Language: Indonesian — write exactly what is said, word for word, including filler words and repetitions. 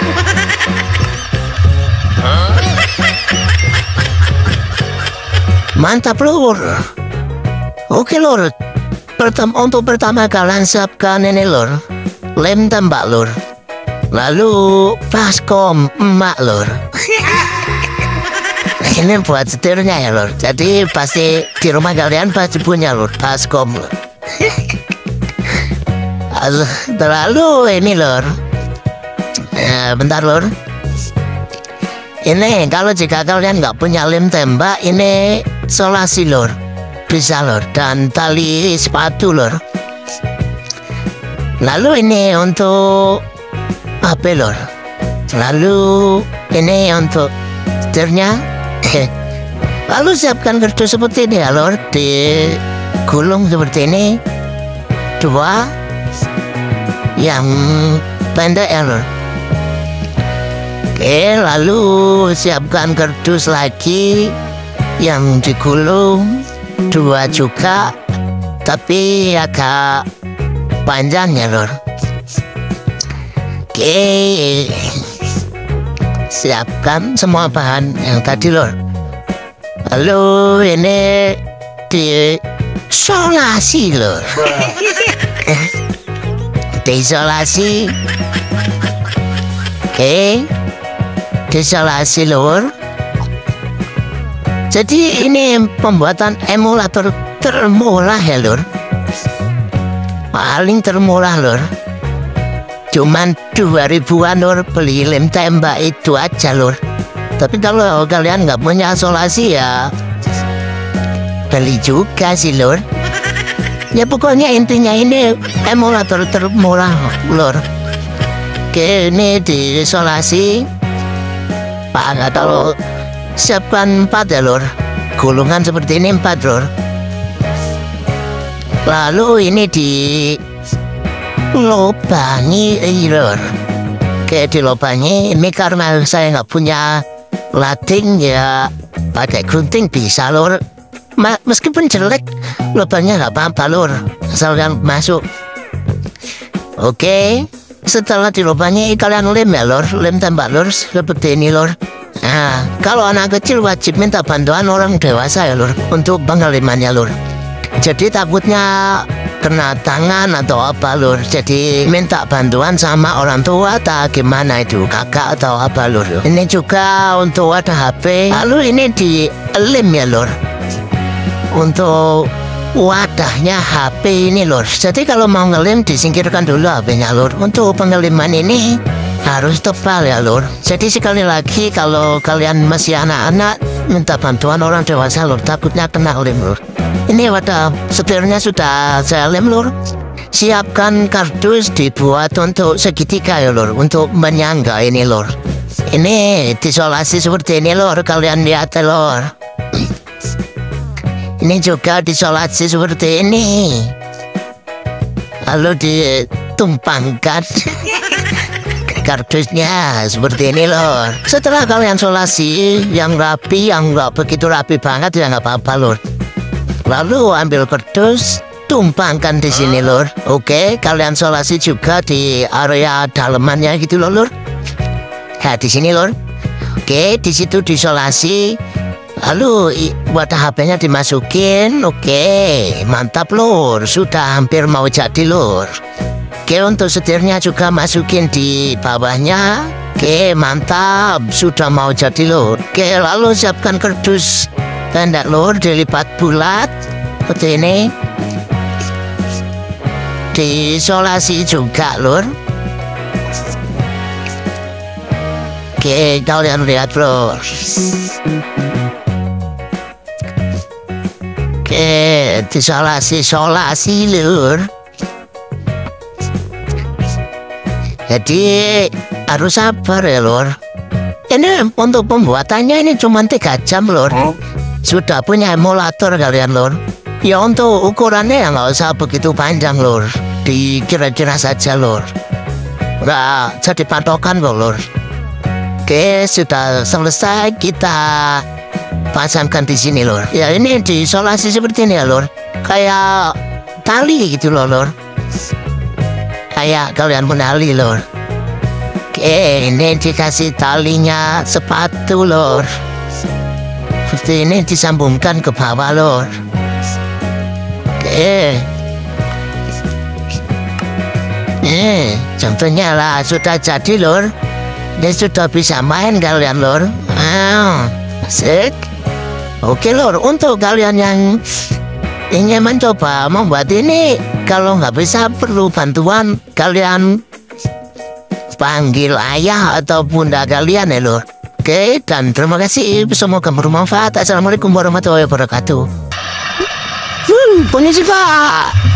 Mantap lur. Oke lur. Pertama, untuk pertama kalian siapkan ini lur, lem tembak lur. Lalu baskom emak lur. Ini buat setirnya ya lur. Jadi pasti di rumah kalian pasti punya lur baskom lur. Terlalu ini lur. Eh, bentar lur. Ini kalau jika kalian nggak punya lem tembak, ini solasi lur. Bisa lur, dan tali sepatu lur. Lalu ini untuk apa lur? Lalu ini untuk setirnya. Lalu siapkan kardus seperti ini ya lur, digulung seperti ini, dua yang pendek ya lur. Oke, lalu siapkan kardus lagi yang digulung dua juga, tapi agak panjang ya lur. Oke, siapkan semua bahan yang tadi lur. Lalu ini diisolasi lur. Diisolasi. Oke, diisolasi lur. Jadi ini pembuatan emulator termurah ya lur. Paling termurah lur. Cuman dua ribuan lur, beli lem tembak itu aja lur. Tapi kalau kalian nggak punya isolasi ya beli juga sih lur. Ya pokoknya intinya ini emulator termurah lur. Oke, ini diisolasi. Pak kalau siapkan empat ya lur. Gulungan seperti ini empat lur. Lalu ini di lobangi lur. Kayak dilobangi. Ini karena saya nggak punya lading ya pakai gunting bisa lur. Ma meskipun jelek lubangnya nggak apa-apa lur, asalkan masuk. Oke, setelah dilobangi kalian lem ya lur, lem tembak lur seperti ini lur. Nah, kalau anak kecil wajib minta bantuan orang dewasa ya lur untuk pengalimannya lur. Jadi takutnya kena tangan atau apa lur. Jadi minta bantuan sama orang tua tak gimana itu, kakak atau apa lur. Ini juga untuk wadah H P. Lalu ini di lem ya lur. Untuk wadahnya H P ini lur. Jadi kalau mau ngelem disingkirkan dulu H P-nya lur. Untuk pengeliman ini harus tebal ya lur. Jadi sekali lagi kalau kalian masih anak-anak minta bantuan orang dewasa lur, takutnya kena lem lur. Ini wadah setirnya sudah saya lem lur. Siapkan kardus dibuat untuk segitiga ya lur, untuk menyangga ini lur. Ini disolasi seperti ini lur, kalian lihat ya lur. Ini juga disolasi seperti ini. Lalu ditumpangkan kardusnya seperti ini lor. Setelah kalian solasi yang rapi, yang nggak begitu rapi banget ya nggak apa-apa lor. Lalu ambil kardus, tumpangkan di sini lor. Oke, kalian solasi juga di area dalemannya gitu loh lor. Nah di sini lor. Oke, di situ disolasi. Lalu wadah H P-nya dimasukin. Oke, mantap lor. Sudah hampir mau jadi lor. Oke, untuk setirnya juga masukin di bawahnya. Oke, mantap. Sudah mau jadi lor. Oke, lalu siapkan kardus pendek lor, dilipat bulat seperti ini. Diisolasi juga lor. Oke, kalian lihat lor. Oke, disolasi-solasi lur. Jadi harus sabar ya lur. Ini untuk pembuatannya ini cuma tiga jam lur. Sudah punya emulator kalian lur. Ya untuk ukurannya ya nggak usah begitu panjang lur. Dikira-kira saja lur. Nggak jadi patokan kok lur. Oke, sudah selesai, kita pasangkan di sini lor. Ya ini diisolasi seperti ini ya lor. Kayak tali gitu loh lor. Kayak kalian menali lor. Oke, Eh, ini dikasih talinya sepatu, lor. Seperti ini disambungkan ke bawah, lor. Eh. Eh, contohnya lah sudah jadi, lor. Dia sudah bisa main kalian, lor. Ah, asik. Oke, lor. Untuk kalian yang ingin mencoba membuat ini, kalau nggak bisa perlu bantuan, kalian panggil ayah atau bunda kalian ya, lor. Oke, dan terima kasih. Semoga bermanfaat. Assalamualaikum warahmatullahi wabarakatuh. Hmm, punya sih, Pak.